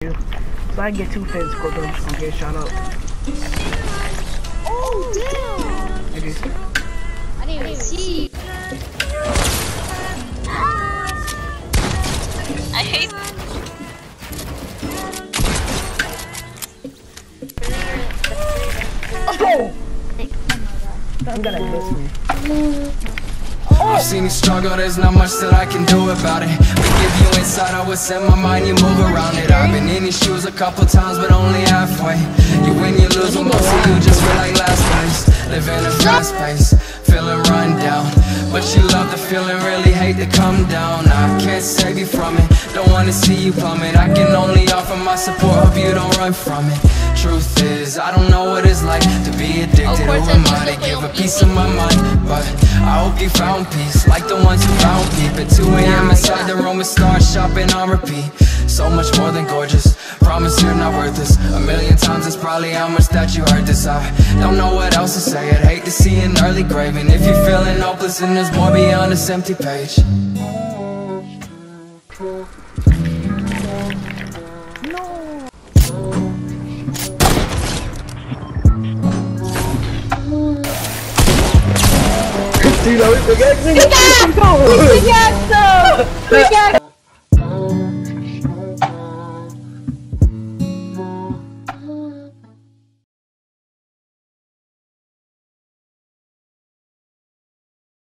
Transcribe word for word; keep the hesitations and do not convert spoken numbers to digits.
So I can get two fins, go through and get shot up. Oh, damn! I just, I didn't even see. I hate. oh! I'm gonna miss me. I've seen you struggle, there's not much that I can do about it. We give you insight, I would set my mind, you move around it. I've been in your shoes a couple times, but only halfway. You win, you lose, but most of you just feel like last place. Live in a fast pace, feeling run down. But you love the feeling, really hate to come down. I can't save you from it, don't wanna see you plummet. I can only offer my support, hope you don't run from it. Truth is, I don't know what it's like to be addicted. Who am I to give a piece of my mind? But I hope you found peace, like the ones who found peep. At two A M inside the room with stars shopping on repeat. So much more than gorgeous, promise you're not worth this. A million times it's probably how much that you heard this. I don't know what else to say, I'd hate to see an early grave. And if you're feeling hopeless and there's more beyond this empty page. Pickaxe! Pickaxe! Pickaxe!